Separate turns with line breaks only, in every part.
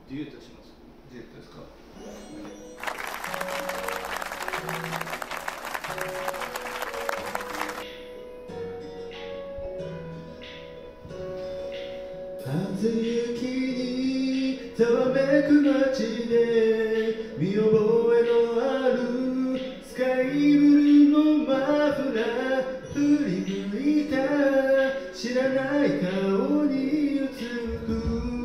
デュエットします。
デュエットですか。初雪にざわめく街で見覚えのあるスカイブルーのマフラー振り向いた知らない顔に映る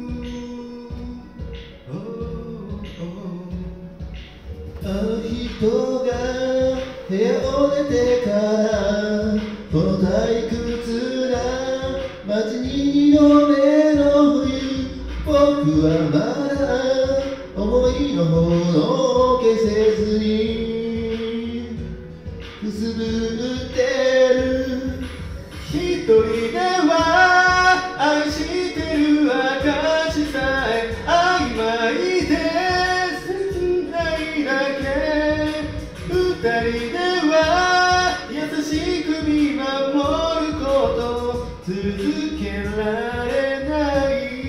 あの人が部屋を出てからこの退屈な街に2度目の冬僕はまだ思いの炎を消せずにくすぶってる一人では愛してる証さえ曖昧で切ないだけ二人では優しく見守ること続けられない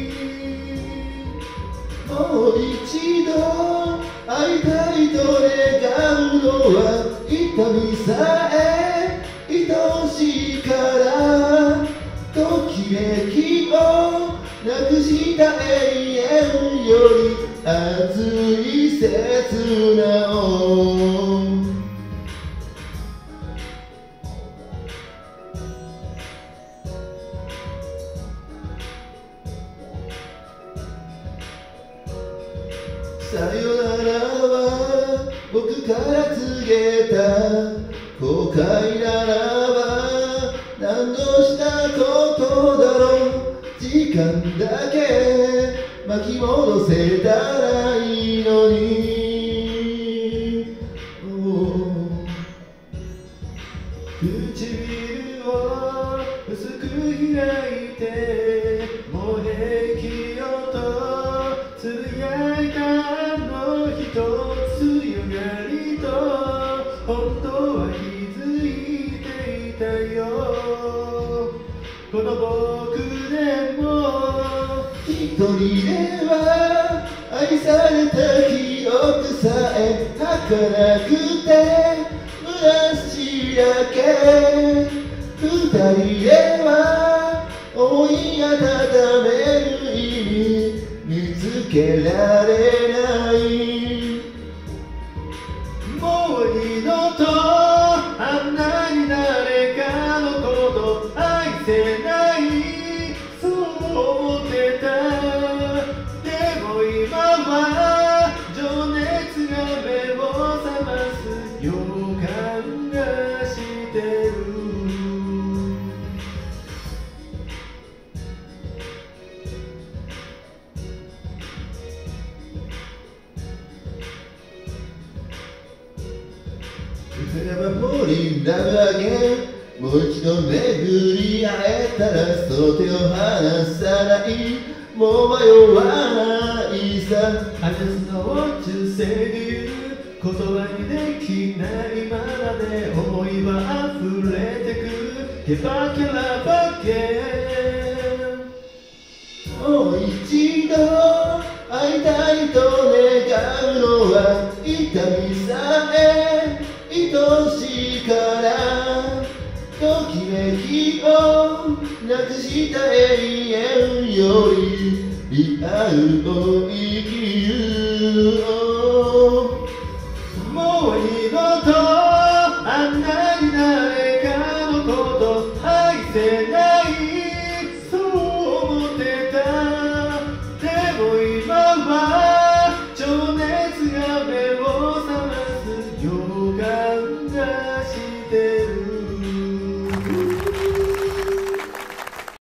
もう一度会いたいと願うのは痛みさえ愛しいからときめきをなくした永遠より熱い切なをさよならは僕から告げた後悔ならば何度したことだろう時間だけ巻き戻せたらいいのに唇を薄く開いてもう平気よとつぶやいたあの人強がりと本当は気づいていたよこの僕でも一人では愛された記憶さえ儚くて虚しいだけ二人では思い温める意味見つけられないもう二度とあんなに誰かのこと愛せないそう思ってたでも今は情熱が目を覚ます予感がしてるNever fall in love again もう一度巡り会えたらその手を離さないもう迷わないさ I just know what you say to you 言葉にできないままで思いは溢れてくけばけらばけもう一度会いたいと願うのは痛みさえ愛しいからときめきをなくした永遠よりリアルを生きる